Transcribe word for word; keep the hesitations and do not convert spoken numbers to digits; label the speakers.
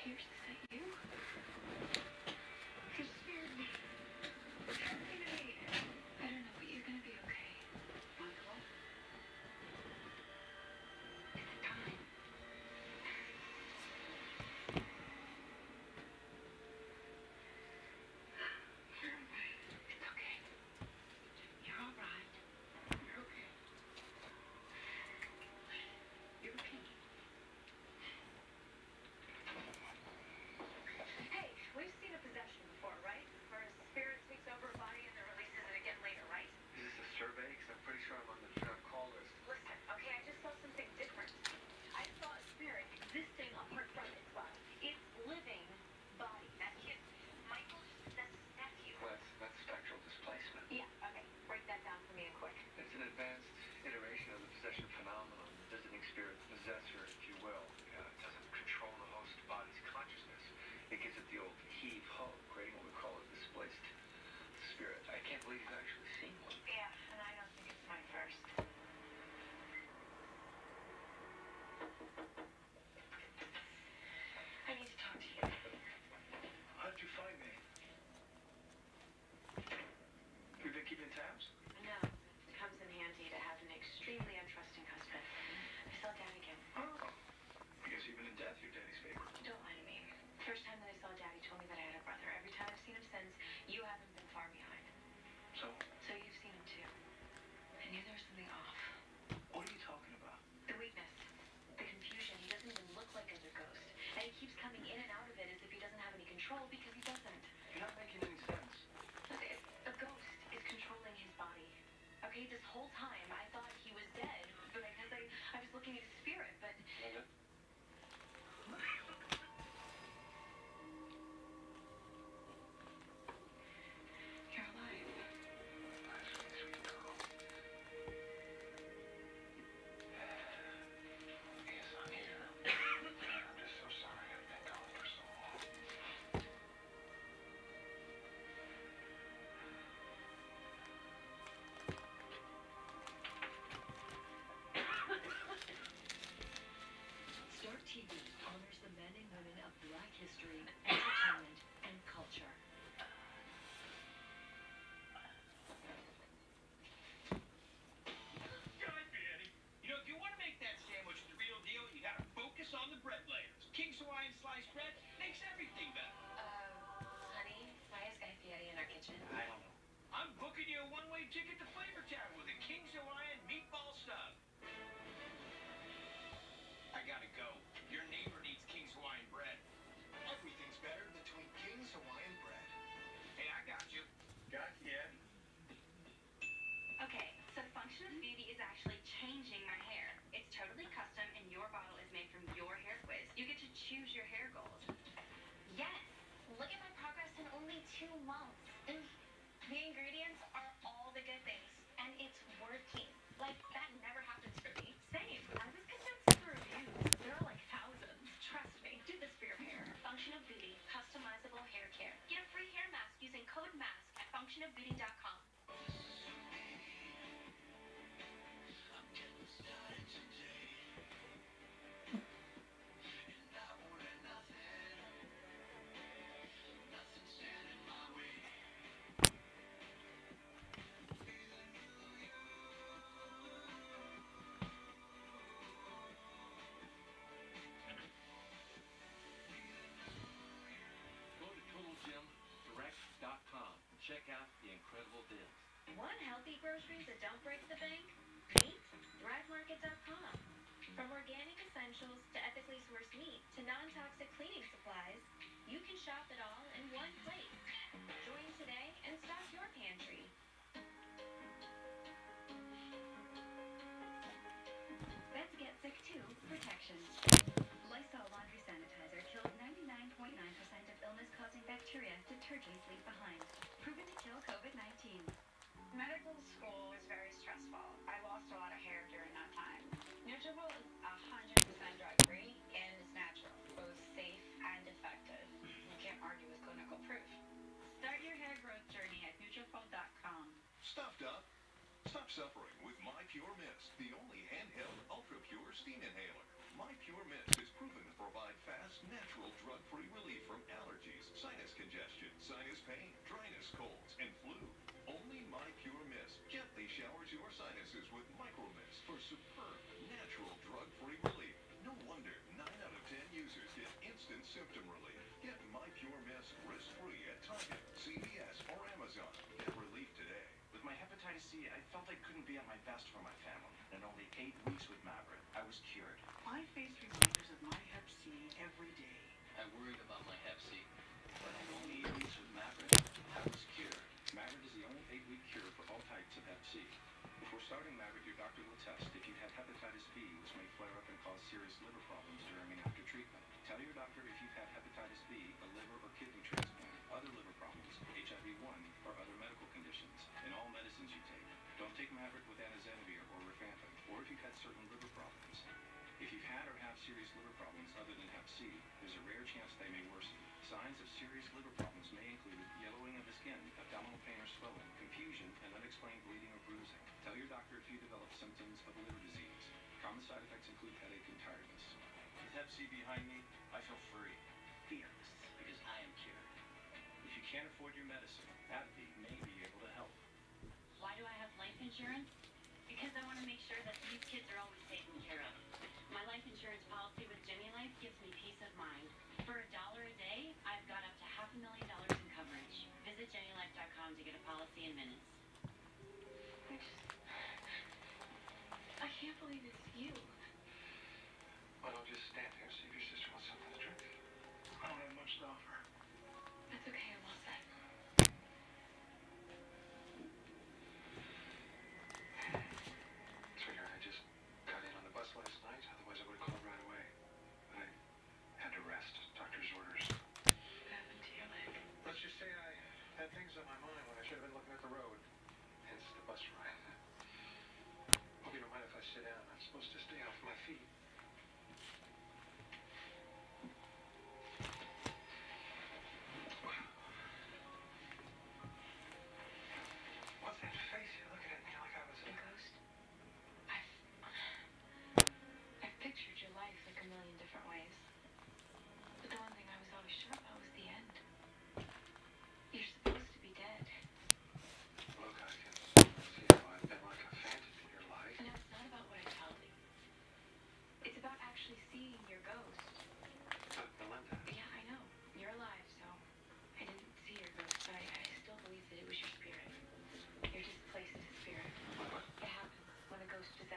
Speaker 1: Pierce, is that you? You scared me. What's happening to me? I don't know, but you're gonna be okay. Michael? Is it time? You're alright. It's okay. You're alright. You're okay. You're okay. Hey, we've seen a possession before, right? Where a spirit takes over a body and then releases it again later, right?
Speaker 2: Is this a survey? Because I'm pretty sure I'm on the uh, call list.
Speaker 1: Listen, okay, I just saw something different. I saw a spirit existing apart from its body. Its living body. That kid, Michael's that's nephew.
Speaker 2: Well, that's, that's spectral displacement.
Speaker 1: Yeah, okay. Break that down for me and quick.
Speaker 2: It's an advanced iteration of the possession phenomenon. The visiting spirit possessor, if you will. Uh, it doesn't control the host body's consciousness. It gives it the old heave-ho, creating what we call a displaced spirit. I can't believe you've actually seen one.
Speaker 1: Yeah, and I don't think it's my first. I need to talk to you.
Speaker 2: How did you find me? You've been keeping tabs?
Speaker 1: No, it comes in handy to have an extremely untrusting husband. I saw Dad again.
Speaker 2: Oh. I guess you've been in death, your daddy's favorite.
Speaker 1: Don't lie to me. First time that I saw Daddy told me that I had a brother. Every time I've seen him since, you haven't been far behind.
Speaker 2: So,
Speaker 1: So you've seen him too. I knew there was something off.
Speaker 2: what are you talking about?
Speaker 1: The weakness. The confusion. He doesn't even look like a ghost. And he keeps coming in and out of it as if he doesn't have any control because he doesn't.
Speaker 2: You're not making any sense.
Speaker 1: Look, it- a ghost is controlling his body. Okay, this whole time I thought he was dead, but because I, I was looking at his spirit, but
Speaker 2: Linda?
Speaker 1: you're alive.
Speaker 2: Sweet, sweet girl. Yes, I'm here. I'm just so sorry I've been gone for so long.
Speaker 3: Start T V honors the men and women of Black history, entertainment, and culture.
Speaker 4: Guy Fieri. You know, if you want to make that sandwich the real deal, you got to focus on the bread layers. King's Hawaiian sliced bread makes everything better.
Speaker 1: Uh, honey, why is Guy Fieri in our kitchen?
Speaker 2: I don't know.
Speaker 4: I'm booking you a one-way ticket to Flavor Town with a King's Hawaiian meatball sub. I gotta go. Your neighbor needs King's Hawaiian bread.
Speaker 5: Everything's better between King's Hawaiian bread.
Speaker 4: Hey, I got you.
Speaker 2: Got yeah.
Speaker 6: Okay, so the function of beauty is actually changing my hair. It's totally custom, and your bottle is made from your hair quiz. You get to choose your hair gold.
Speaker 7: Yes! Look at my progress in only two months. Mm. The ingredients are all the good things, and it's working. Like, that never happens for me.
Speaker 6: Same. I was convinced of the reviews. There are like thousands. Trust me. Do this for your hair.
Speaker 7: Function of Beauty, customizable hair care. Get a free hair mask using code MASK at function of beauty dot com.
Speaker 8: Go to total gym direct dot com and check out the incredible deals.
Speaker 6: Want healthy groceries that don't break the bank? Meat? thrive market dot com. From organic essentials to ethically sourced meat to non-toxic cleaning supplies, you can shop it all in one place. Join today and stock your pantry.
Speaker 3: Let's get sick too. Protection. Lysol laundry sanitizer kills ninety-nine point nine percent of illness-causing bacteria detergents leave behind. Proven to kill COVID nineteen.
Speaker 6: Medical school was very stressful. I lost a lot of hair during that time. Nutribullet is one hundred percent drug-free and it's natural, both safe and effective. You can't argue with clinical proof. Start your hair growth journey at Nutrifol dot com.
Speaker 5: Stuffed up? Stop suffering with My Pure Mist, the only handheld ultra-pure steam inhaler. My Pure Mist is proven to provide fast, natural, drug-free
Speaker 9: C, I felt I couldn't be at my best for my family. In only eight weeks with Maverit, I was cured.
Speaker 10: I face reminders of my hep C every day.
Speaker 8: I worried about my hep C.
Speaker 9: But in only eight weeks with Maverit, I was cured.
Speaker 5: Maverit is the only eight-week cure for all types of hep C. Before starting Maverit, your doctor will test if you had hepatitis B, which may flare up and cause serious liver problems during and after treatment. Tell your doctor if you've had hepatitis B, a liver or kidney transplant, other liver problems, H I V one, or other medical conditions, and all medicines you take. Don't take Maverit with anazenavir or rifampin, or if you've had certain liver problems. If you've had or have serious liver problems other than hep C, there's a rare chance they may worsen. Signs of serious liver problems may include yellowing of the skin, abdominal pain or swelling, confusion, and unexplained bleeding or bruising. Tell your doctor if you develop symptoms of liver disease. Common side effects include headache and tiredness.
Speaker 9: With hep C behind me, I feel free.
Speaker 8: Fearless, because I am cured.
Speaker 9: If you can't afford your medicine, AbbVie may be able to help.
Speaker 3: Why do I have life insurance? Because I want to make sure that these kids are always taken care of. My life insurance policy with Jenny Life gives me peace of mind. For a dollar a day, I've got up to half a million dollars in coverage. Visit jenny life dot com to get a policy in minutes.
Speaker 1: I just... I can't believe it's you.